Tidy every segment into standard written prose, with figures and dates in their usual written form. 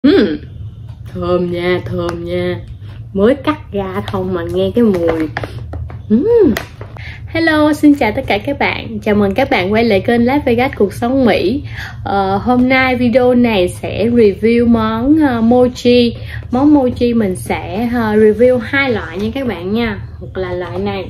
Thơm nha, thơm nha. Mới cắt ra không mà nghe cái mùi. Hello, xin chào tất cả các bạn. Chào mừng các bạn quay lại kênh Las Vegas Cuộc Sống Mỹ. Hôm nay video này sẽ review món mochi. Món mochi mình sẽ review hai loại nha các bạn nha. Một là loại này.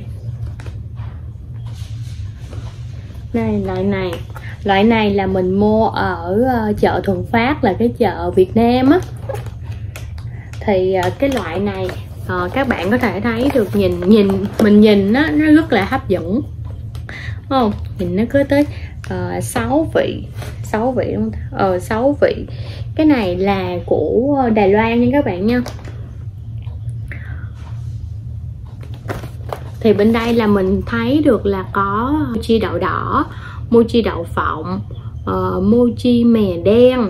Đây, loại này là mình mua ở chợ Thuận Phát, là cái chợ Việt Nam á. Thì cái loại này các bạn có thể thấy được, mình nhìn nó rất là hấp dẫn, không? Nhìn nó có tới 6 vị đúng không? 6 vị. Cái này là của Đài Loan nha các bạn nha. Thì bên đây là mình thấy được là có mochi đậu đỏ, mochi đậu phộng, mochi mè đen,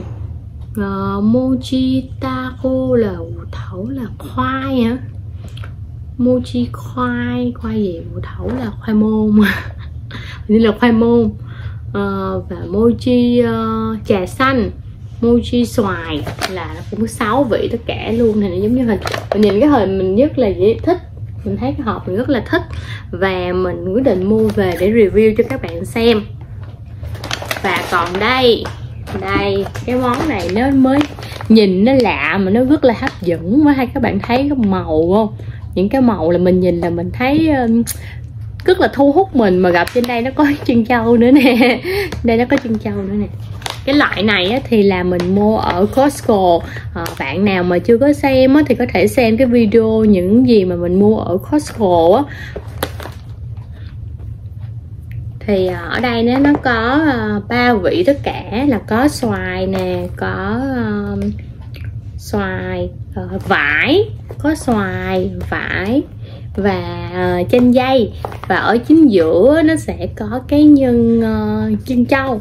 mochi taco là thẩu là khoai hả? Mochi khoai gì? Thẩu là khoai môn như là khoai môn. Và mochi trà xanh, mochi xoài, là cũng 6 vị tất cả luôn. Thì nó giống như hình mình nhìn cái hình mình rất là dễ thích, mình thấy cái hộp mình rất là thích và mình quyết định mua về để review cho các bạn xem. Và còn đây cái món này nó mới nhìn nó lạ mà nó rất là hấp dẫn quá. Hay các bạn thấy cái màu không? Những cái màu là mình nhìn là mình thấy rất là thu hút mình. Mà gặp trên đây nó có chân trâu nữa nè. Đây nó có chân trâu nữa nè. Cái loại này á, thì là mình mua ở Costco. Bạn nào mà chưa có xem á, thì có thể xem cái video những gì mà mình mua ở Costco á. Thì ở đây nó có 3 vị tất cả, là có xoài nè, có xoài, vải, có xoài, vải và chanh dây. Và ở chính giữa nó sẽ có cái nhân chân trâu.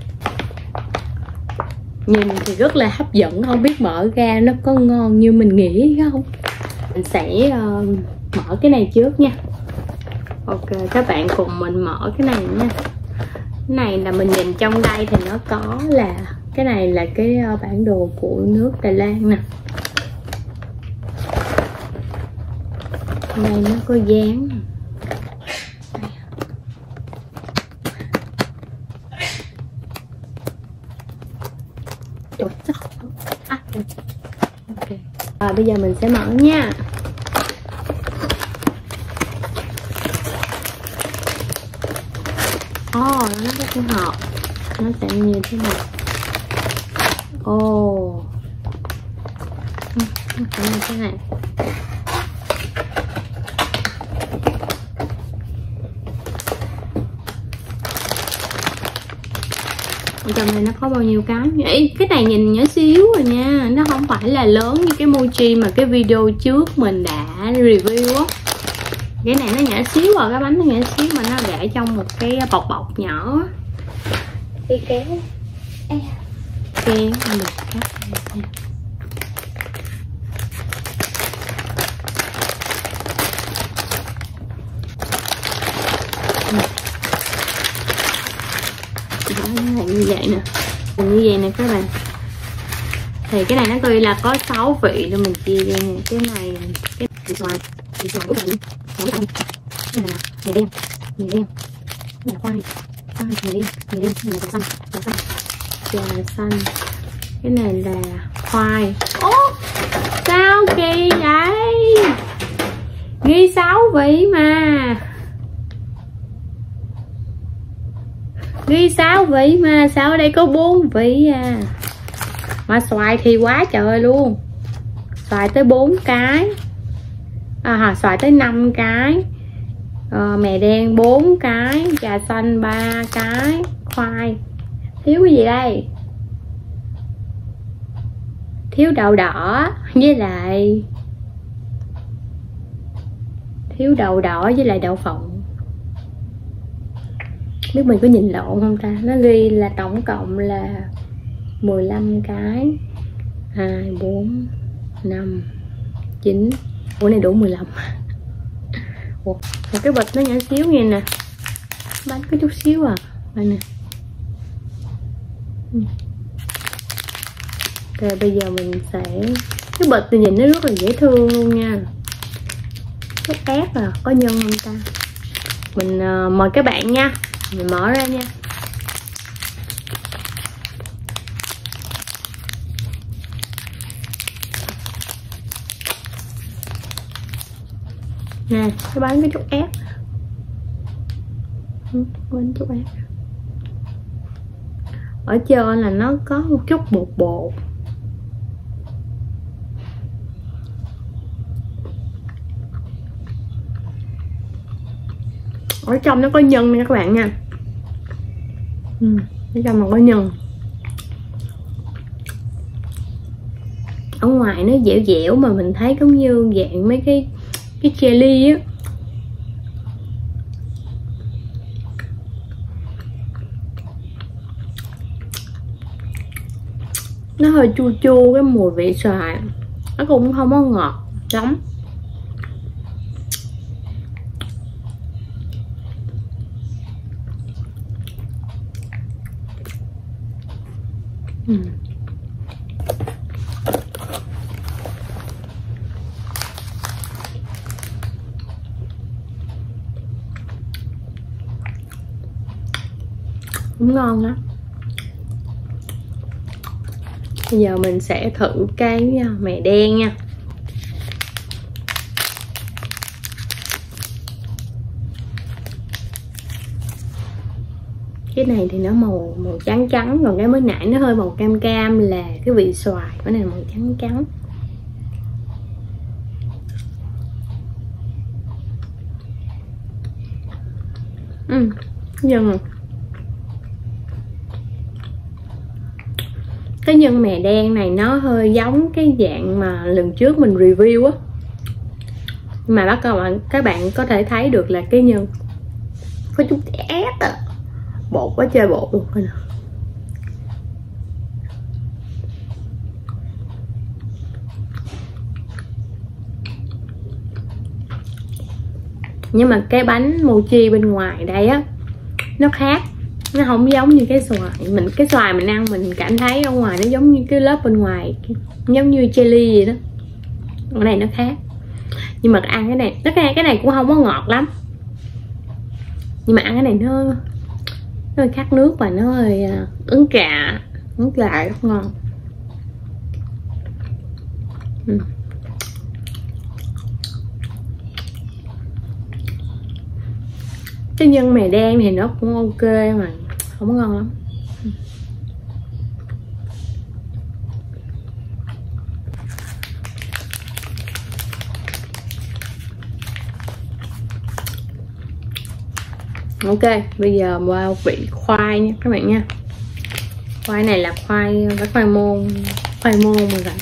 Nhìn thì rất là hấp dẫn, không biết mở ra nó có ngon như mình nghĩ không. Mình sẽ mở cái này trước nha. Ok, các bạn cùng mình mở cái này nha. Cái này là mình nhìn trong đây thì nó có là cái này là cái bản đồ của nước Đài Loan nè. Đây nó có dán. Ok. Bây giờ mình sẽ mở nha. Nó có cái hộp, nó sẽ như thế này. Nó sẽ như thế này. Trong này nó có bao nhiêu cái? Cái này nhìn nhỏ xíu rồi nha, nó không phải là lớn như cái mochi mà cái video trước mình đã review á. Cái này nó nhỏ xíu rồi, cái bánh nó nhỏ xíu mà nó để trong một cái bọc nhỏ. Cái kéo mình cắt nha. Đó, như vậy nè, như vậy nè các bạn. Thì cái này nó tuy là có 6 vị nên mình chia ra nè. Cái này cái xoài của mình. Cái này là mè đen, cái này là khoai, mè đen, cái này là trà xanh, cái này là khoai. Sao kỳ vậy? Ghi 6 vị mà. Ghi 6 vị mà sao ở đây có 4 vị à? Mà xoài thì quá trời luôn. Xoài tới 4 cái. Xoài tới 5 cái. Mè đen 4 cái, trà xanh 3 cái, khoai. Thiếu cái gì đây? Thiếu đậu đỏ với lại đậu phộng. Biết mình có nhìn lộn không ta? Nó ghi là tổng cộng là 15 cái. 2, 4, 5, 9. Ủa này đủ 15. Một cái bịch nó nhỏ xíu nghe nè. Bánh có chút xíu à. Đây nè. Rồi bây giờ mình sẽ, cái bịch thì nhìn nó rất là dễ thương luôn nha. Chút ép à, có nhân không ta? Mình mời các bạn nha, mình mở ra nha. Nè, cái bánh cái chút ép, bánh chút ép. Ở trên là nó có một chút bột bột. Ở trong nó có nhân nha các bạn nha. Ở trong nó có nhân. Ở ngoài nó dẻo dẻo mà mình thấy giống như dạng mấy cái jelly á. Nó hơi chua chua cái mùi vị xoài. Nó cũng không có ngọt lắm. Cũng ngon lắm. Bây giờ mình sẽ thử cái mè đen nha. Cái này thì nó màu trắng trắng, còn cái mới nãy nó hơi màu cam cam là cái vị xoài, cái này màu trắng trắng. Nhân cái nhân mè đen này nó hơi giống cái dạng mà lần trước mình review á, nhưng mà các bạn có thể thấy được là cái nhân có chút ép à, bột quá chơi bột luôn. Nhưng mà cái bánh mochi bên ngoài đây á nó khác, nó không giống như cái xoài. Cái xoài mình ăn mình cảm thấy ở ngoài nó giống như cái lớp bên ngoài, giống như jelly vậy đó. Cái này nó khác. Nhưng mà ăn cái này, cái này cũng không có ngọt lắm, nhưng mà ăn cái này nó hơi khát nước và nó hơi ứng trà rất ngon. Cái nhân mè đen thì nó cũng ok mà không có ngon lắm. Ok, bây giờ vào vị khoai nha các bạn nha. Khoai này là khoai môn mà vậy.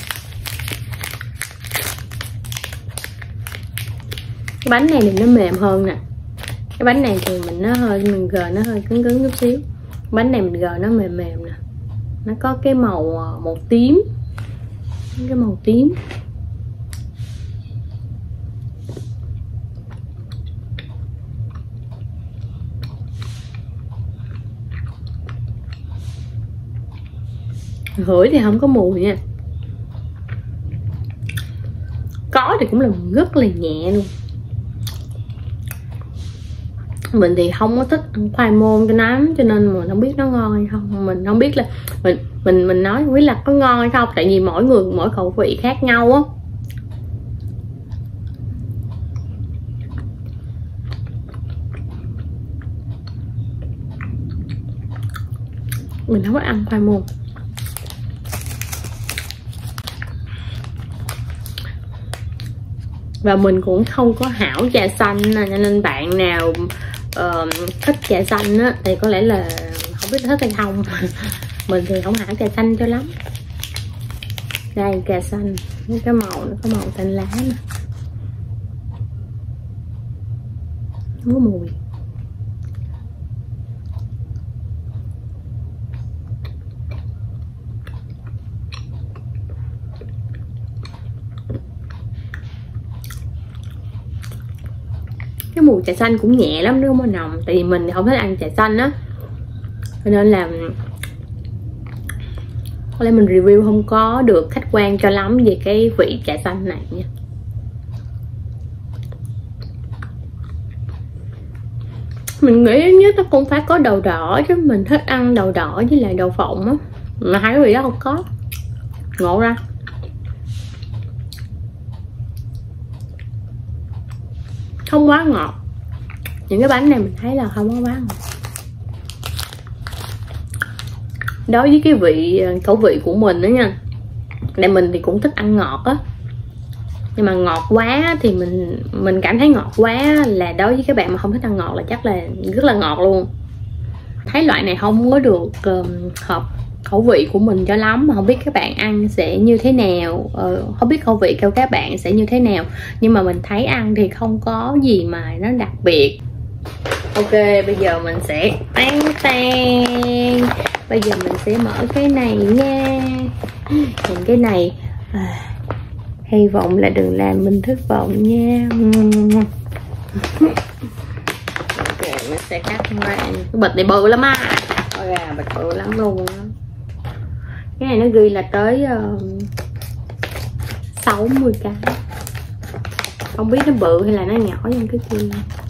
Cái bánh này thì nó mềm hơn nè. Cái bánh này thì mình gờ nó hơi cứng chút xíu. Bánh này mình gờ nó mềm nè. Nó có cái màu tím. Cái màu tím. Hửi thì không có mùi nha. Có thì cũng là rất là nhẹ luôn. Mình thì không có thích ăn khoai môn cho lắm, cho nên mình không biết nó ngon hay không. Mình không biết là mình nói không biết là có ngon hay không, tại vì mỗi người mỗi khẩu vị khác nhau á. Mình không có ăn khoai môn. Và mình cũng không có hảo trà xanh, cho nên bạn nào thích trà xanh á thì có lẽ là không biết thích hay không. Mình thì không hảo trà xanh cho lắm. Đây trà xanh, cái màu nó có màu xanh lá nè, không có mùi. Cái mùi trà xanh cũng nhẹ lắm, nó không có nồng. Tại vì mình không thích ăn trà xanh á, cho nên là có lẽ mình review không có được khách quan cho lắm về cái vị trà xanh này nha. Mình nghĩ ít nhất nó cũng phải có đậu đỏ chứ, mình thích ăn đậu đỏ với lại đậu phộng á, mà hai cái vị đó không có. Ngộ ra. Không quá ngọt. Những cái bánh này mình thấy là không có quá ngọt. Đối với cái vị khẩu vị của mình đó nha, tại mình thì cũng thích ăn ngọt á, nhưng mà ngọt quá thì mình cảm thấy ngọt quá là đối với các bạn mà không thích ăn ngọt là chắc là rất là ngọt luôn. Thấy loại này không có được hợp khẩu vị của mình cho lắm, mà không biết các bạn ăn sẽ như thế nào, không biết khẩu vị của các bạn sẽ như thế nào, nhưng mà mình thấy ăn thì không có gì mà nó đặc biệt. Ok, bây giờ mình sẽ tan. Bây giờ mình sẽ mở cái này nha. Nhìn cái này hy vọng là đừng làm mình thất vọng nha. Ok, mình sẽ cắt ra. Cái bịch này bự lắm á. Ôi à, bịch bự lắm luôn á. Cái này nó ghi là tới 60 cái. Không biết nó bự hay là nó nhỏ hơn cái kia.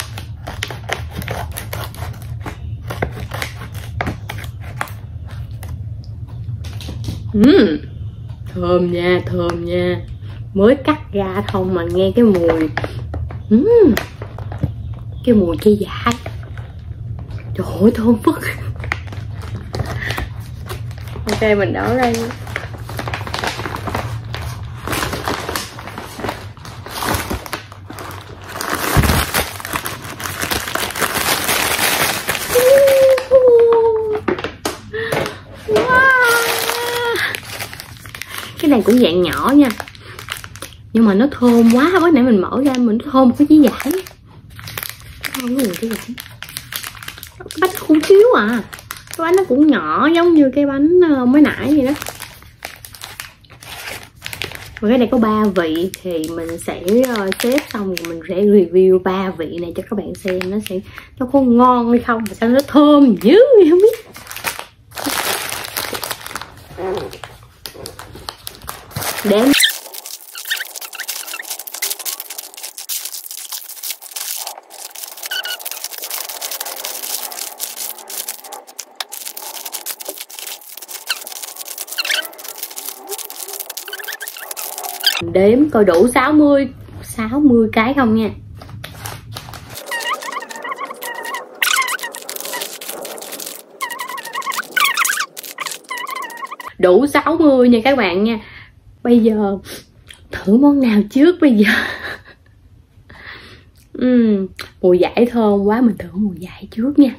Thơm nha, thơm nha. Mới cắt ra không mà nghe cái mùi cái mùi cây dại. Trời ơi, thơm phức. Ok, mình đổ ra. Cái này cũng dạng nhỏ nha, nhưng mà nó thơm quá. Bữa nãy mình mở ra mình thơm cái trái vải. Không có cái vải. Cái bánh cũng xíu à. Cái bánh nó cũng nhỏ giống như cái bánh mới nãy vậy đó. Và cái này có 3 vị thì mình sẽ xếp xong rồi mình sẽ review 3 vị này cho các bạn xem nó có ngon hay không, mà sao nó thơm dữ không biết. Đến đếm coi đủ 60 cái không nha. Đủ 60 nha các bạn nha. Bây giờ thử món nào trước bây giờ? Mùi dải thơm quá, mình thử mùi dải trước nha.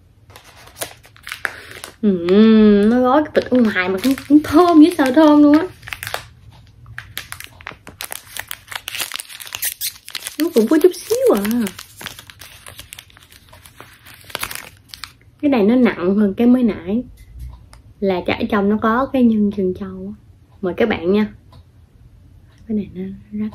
Nó gói cái bịch ở ngoài mà cũng thơm với sợ thơm luôn á. Nó cũng có chút xíu à. Cái này nó nặng hơn cái mới nãy, là ở trong nó có cái nhân trân châu. Mời các bạn nha. Cái này nó rách.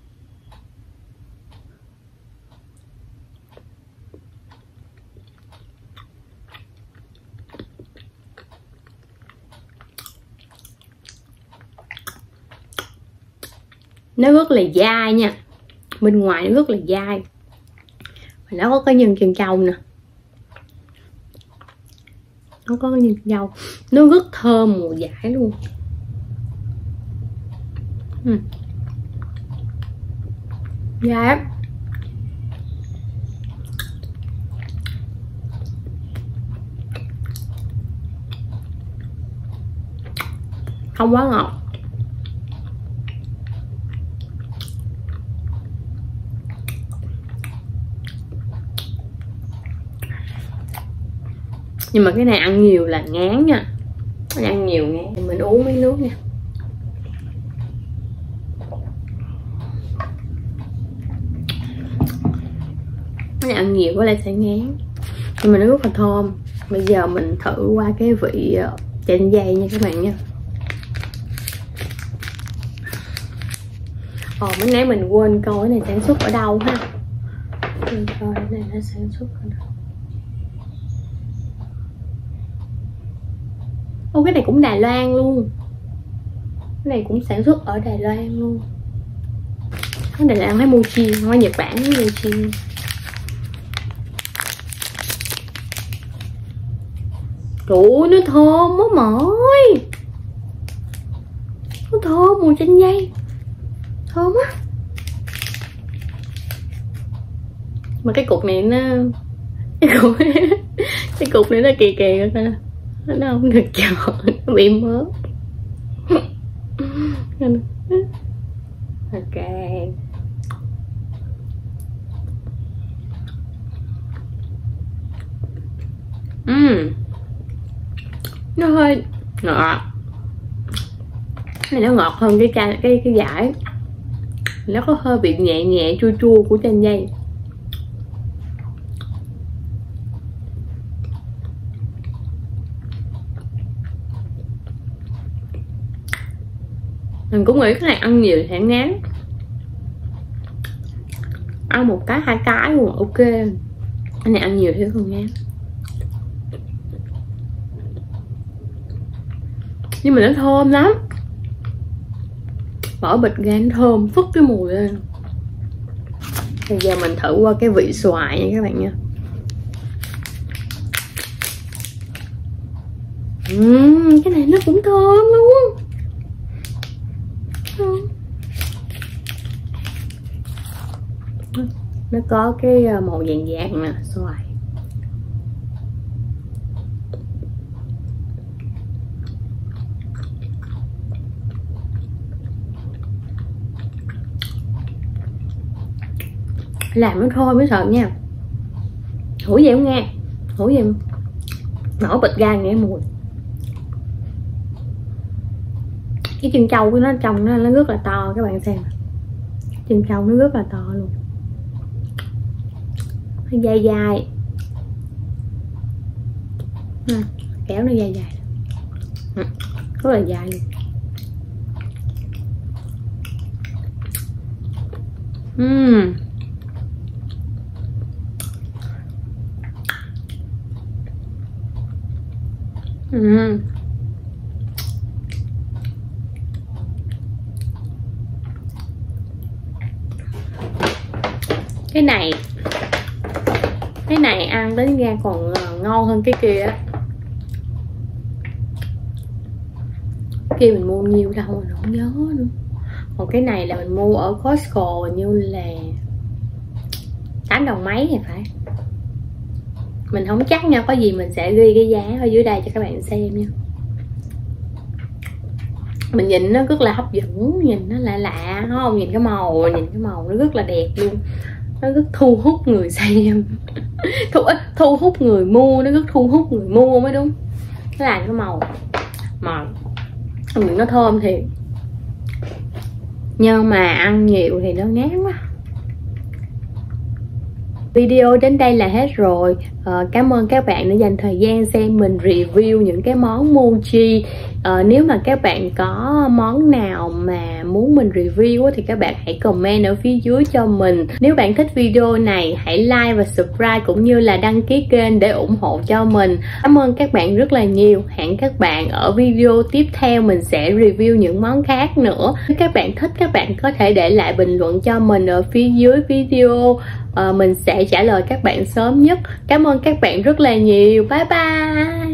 Nó rất là dai nha. Bên ngoài nó rất là dai. Và nó có cái nhân trân châu nè. Nó có cái nhân trân châu. Nó rất thơm mùi dải luôn. Dạ. Không quá ngọt. Nhưng mà cái này ăn nhiều là ngán nha. Ăn nhiều ngán. Mình uống miếng nước nha. Cái này ăn nhiều có lẽ sẽ ngán, nhưng mà nó rất là thơm. Bây giờ mình thử qua cái vị chanh dây nha các bạn nha. Mới nãy mình quên coi cái này sản xuất ở đâu ha. Mình coi cái này nó sản xuất ở đâu. Cái này cũng Đài Loan luôn. Cái này cũng sản xuất ở Đài Loan luôn. Ở Đài Loan thấy mochi, ở Nhật Bản thấy mochi. Trời ơi, nó thơm quá mỏi. Nó thơm mùi chanh dây. Thơm á. Mà cái cục này nó cái cục này nó kỳ kỳ rồi ta. Nó không được chọn, nó bị mớ. Ok. Nó hơi ngọt. Cái này nó ngọt hơn cái dải. Nó có hơi bị nhẹ nhẹ chua chua của chanh dây. Mình cũng nghĩ cái này ăn nhiều sẽ ngán. Ăn một cái 2 cái luôn ok. Cái này ăn nhiều thì không ngán. Nhưng mà nó thơm lắm. Bỏ bịch ra nó thơm phức cái mùi lên. Bây giờ mình thử qua cái vị xoài nha các bạn nha. Cái này nó cũng thơm luôn. Nó có cái màu vàng vàng nè, xoài. Làm nó thôi mới sợ nha. Hủi vậy không nghe. Hủi vậy nổi bịch ra nghe mùi. Cái chân trâu của nó trông nó rất là to các bạn xem. Chân trâu nó rất là to luôn. Nó dai dai. Kéo nó dai dai. Rất là dai luôn. Cái này ăn đến ra còn ngon hơn cái kia á. Kia mình mua nhiêu đâu mà không nhớ nữa. Còn cái này là mình mua ở Costco như là 8 đồng mấy thì phải. Mình không chắc nha, có gì mình sẽ ghi cái giá ở dưới đây cho các bạn xem nha. Mình nhìn nó rất là hấp dẫn, nhìn nó lạ lạ không? Nhìn cái màu nó rất là đẹp luôn. Nó rất thu hút người xem. thu hút người mua, nó rất thu hút người mua mới đúng. Nó là cái màu mà nó thơm thiệt. Nhưng mà ăn nhiều thì nó ngán quá. Video đến đây là hết rồi. Cảm ơn các bạn đã dành thời gian xem mình review những cái món mochi. Nếu mà các bạn có món nào mà muốn mình review thì các bạn hãy comment ở phía dưới cho mình. Nếu bạn thích video này hãy like và subscribe cũng như là đăng ký kênh để ủng hộ cho mình. Cảm ơn các bạn rất là nhiều. Hẹn các bạn ở video tiếp theo mình sẽ review những món khác nữa. Nếu các bạn thích các bạn có thể để lại bình luận cho mình ở phía dưới video. Mình sẽ trả lời các bạn sớm nhất. Cảm ơn các bạn rất là nhiều. Bye bye.